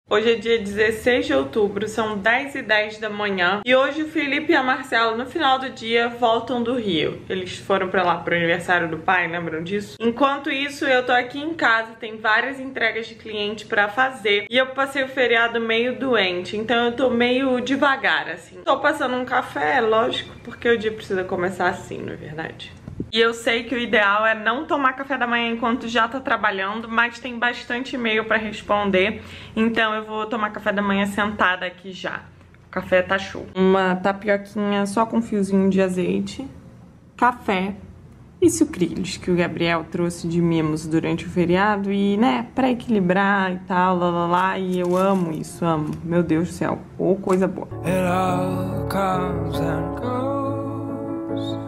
Hoje é dia 16 de outubro, são 10h10 da manhã e hoje o Felipe e a Marcela no final do dia voltam do Rio. Eles foram pra lá pro aniversário do pai, lembram disso? Enquanto isso eu tô aqui em casa, tem várias entregas de cliente pra fazer e eu passei o feriado meio doente, então eu tô meio devagar assim. Tô passando um café, lógico, porque o dia precisa começar assim, não é verdade? E eu sei que o ideal é não tomar café da manhã enquanto já tá trabalhando, mas tem bastante e-mail pra responder, então eu vou tomar café da manhã sentada aqui já. O café tá show. Uma tapioquinha só com fiozinho de azeite, café e sucrilhos que o Gabriel trouxe de mimos durante o feriado e, né, pra equilibrar e tal, e eu amo isso, amo. Meu Deus do céu, ou coisa boa. It all comes and goes.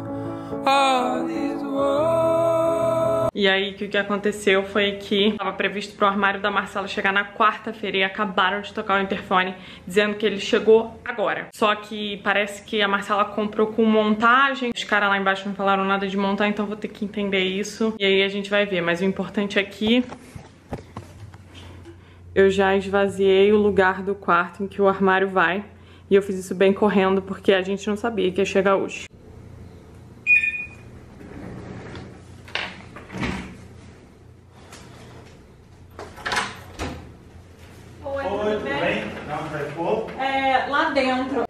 E aí, o que aconteceu foi que estava previsto pro armário da Marcela chegar na quarta-feira e acabaram de tocar o interfone dizendo que ele chegou agora. Só que parece que a Marcela comprou com montagem. Os caras lá embaixo não falaram nada de montar, então vou ter que entender isso. E aí a gente vai ver, mas o importante é que eu já esvaziei o lugar do quarto em que o armário vai. E eu fiz isso bem correndo porque a gente não sabia que ia chegar hoje. Lá dentro.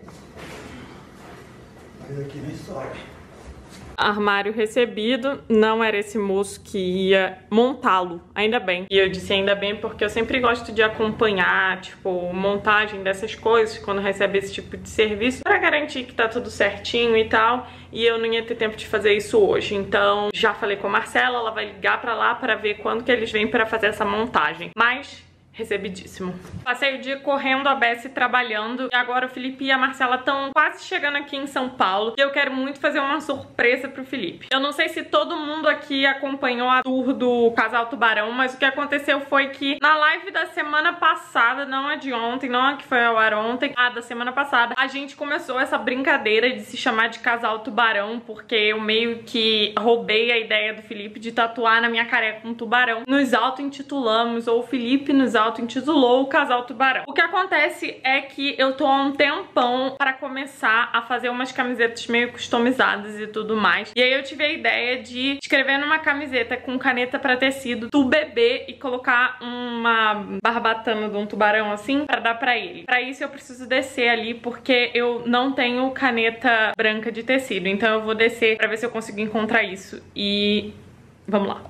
Mas aqui nem sobe. Armário recebido, não era esse moço que ia montá-lo, ainda bem. E eu disse ainda bem porque eu sempre gosto de acompanhar, tipo, montagem dessas coisas quando recebe esse tipo de serviço, pra garantir que tá tudo certinho e tal, e eu não ia ter tempo de fazer isso hoje. Então, já falei com a Marcela, ela vai ligar pra lá pra ver quando que eles vêm pra fazer essa montagem. Mas recebidíssimo. Passei o dia correndo a Bessie trabalhando e agora o Felipe e a Marcela estão quase chegando aqui em São Paulo e eu quero muito fazer uma surpresa pro Felipe. Eu não sei se todo mundo aqui acompanhou a tour do Casal Tubarão, mas o que aconteceu foi que na live da semana passada, não a de ontem, não a que foi ao ar ontem, a da semana passada, a gente começou essa brincadeira de se chamar de Casal Tubarão, porque eu meio que roubei a ideia do Felipe de tatuar na minha careca um tubarão. Nos auto-intitulamos, ou o Felipe nos auto-intitulou o Casal Tubarão. O que acontece é que eu tô há um tempão para começar a fazer umas camisetas meio customizadas e tudo mais. E aí eu tive a ideia de escrever numa camiseta com caneta para tecido tu bebê e colocar uma barbatana de um tubarão assim para dar para ele. Para isso eu preciso descer ali porque eu não tenho caneta branca de tecido. Então eu vou descer para ver se eu consigo encontrar isso. E vamos lá.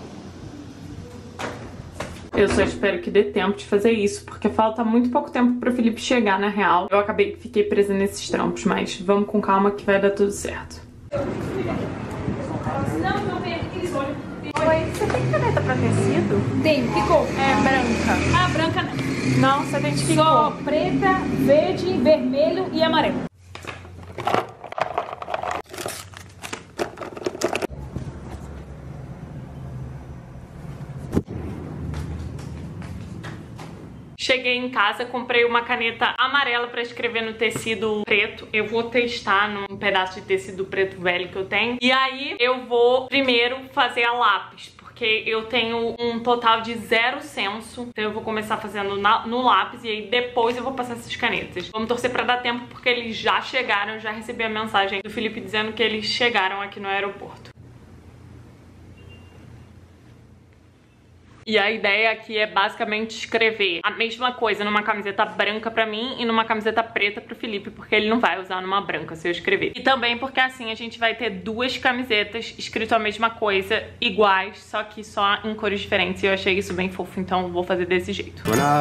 Eu só espero que dê tempo de fazer isso, porque falta muito pouco tempo pro Felipe chegar, na real. Eu fiquei presa nesses trampos, mas vamos com calma que vai dar tudo certo. Oi, você tem caneta pra tecido? Tenho, que cor? É branca. Ah, branca não. Não, você tem de que Só cor? preta, verde, vermelho e amarelo. Cheguei em casa, comprei uma caneta amarela pra escrever no tecido preto. Eu vou testar num pedaço de tecido preto velho que eu tenho. E aí eu vou primeiro fazer a lápis, porque eu tenho um total de 0 senso. Então eu vou começar fazendo no lápis e aí depois eu vou passar essas canetas. Vamos torcer pra dar tempo porque eles já chegaram. Eu já recebi a mensagem do Felipe dizendo que eles chegaram aqui no aeroporto. E a ideia aqui é basicamente escrever a mesma coisa numa camiseta branca pra mim e numa camiseta preta pro Felipe, porque ele não vai usar numa branca se eu escrever. E também porque assim a gente vai ter duas camisetas escrito a mesma coisa, iguais, só que só em cores diferentes. E eu achei isso bem fofo, então vou fazer desse jeito.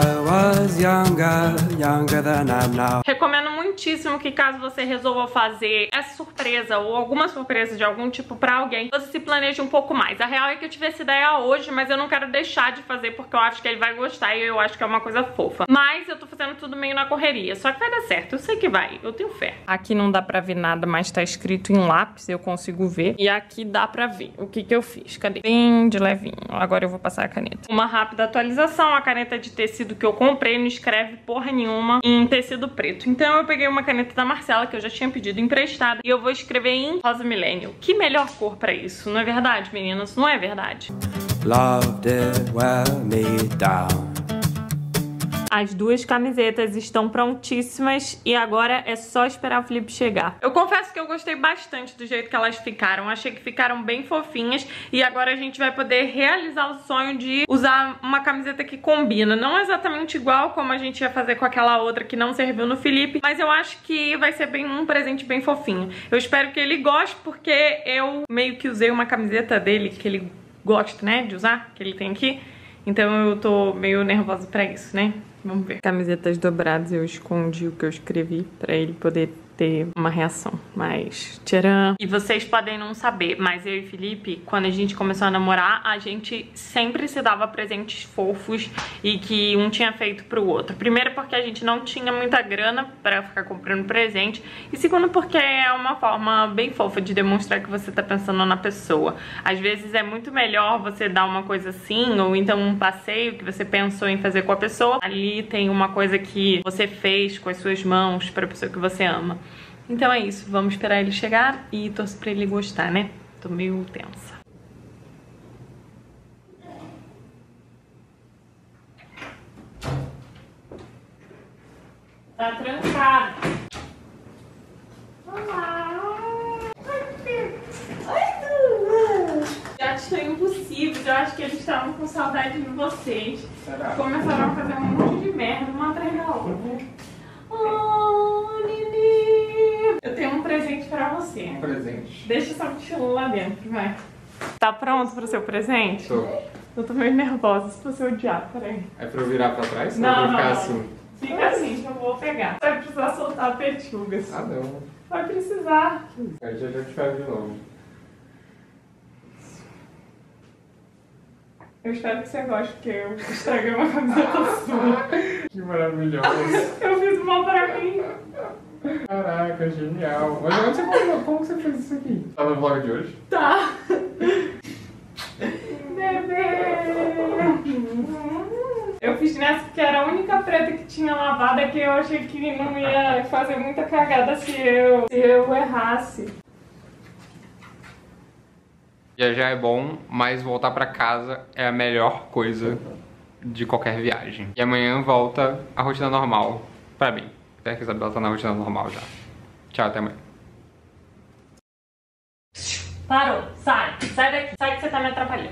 Recomendo muitíssimo que caso você resolva fazer essa surpresa ou alguma surpresa de algum tipo pra alguém, você se planeje um pouco mais. A real é que eu tive essa ideia hoje, mas eu não quero deixar de fazer porque eu acho que ele vai gostar e eu acho que é uma coisa fofa. Mas eu tô fazendo tudo meio na correria, só que vai dar certo, eu sei que vai, eu tenho fé. Aqui não dá pra ver nada, mas tá escrito em lápis, eu consigo ver. E aqui dá pra ver o que eu fiz, cadê? Bem de levinho, agora eu vou passar a caneta. Uma rápida atualização, a caneta de tecido que eu comprei não escreve porra nenhuma em tecido preto. Então eu peguei uma caneta da Marcela, que eu já tinha pedido emprestada, e eu vou escrever em rosa milênio. Que melhor cor pra isso, não é verdade, meninas? Não é verdade? Love did wear me down. As duas camisetas estão prontíssimas e agora é só esperar o Felipe chegar. Eu confesso que eu gostei bastante do jeito que elas ficaram. Achei que ficaram bem fofinhas e agora a gente vai poder realizar o sonho de usar uma camiseta que combina. Não exatamente igual como a gente ia fazer com aquela outra que não serviu no Felipe, mas eu acho que vai ser um presente bem fofinho. Eu espero que ele goste porque eu meio que usei uma camiseta dele que ele gosta, né, de usar, que ele tem aqui. Então eu tô meio nervosa pra isso, né? Vamos ver. Camisetas dobradas, eu escondi o que eu escrevi pra ele poder ter uma reação, mas tcharam! E vocês podem não saber, mas eu e Felipe, quando a gente começou a namorar, a gente sempre se dava presentes fofos e que um tinha feito pro outro. Primeiro porque a gente não tinha muita grana pra ficar comprando presente e segundo porque é uma forma bem fofa de demonstrar que você tá pensando na pessoa. Às vezes é muito melhor você dar uma coisa assim, ou então um passeio que você pensou em fazer com a pessoa. Ali tem uma coisa que você fez com as suas mãos pra pessoa que você ama. Então é isso, vamos esperar ele chegar e torço pra ele gostar, né? Tô meio tensa. Tá trancado. Olá! Já estou impossível, eu acho que eles estavam com saudade de vocês. Será? Começaram a fazer um monte de merda, uma atrás da outra. Oh, Nini! Eu tenho um presente pra você. Um presente? Deixa sua mochila lá dentro, vai. Tá pronto pro seu presente? Tô. Eu tô meio nervosa, se você odiar, peraí. É pra eu virar pra trás? Não, ou eu vou ficar não. assim? Fica assim, que eu vou pegar. Vai precisar soltar pechugas. Ah, não. Vai precisar. Eu já te pego de novo. Eu espero que você goste, porque eu estraguei uma camiseta sua. Que maravilhoso. Eu fiz mal pra mim. Caraca, genial. Mas onde você comprou? Como você fez isso aqui? Tá no vlog de hoje? Tá. Bebê. Eu fiz nessa porque era a única preta que tinha lavada que eu achei que não ia fazer muita cagada se eu errasse. Viajar é bom, mas voltar pra casa é a melhor coisa de qualquer viagem. E amanhã volta a rotina normal pra mim. Até que a Isabela tá na rotina normal já. Tchau, até amanhã. Parou, sai daqui, sai que você tá me atrapalhando.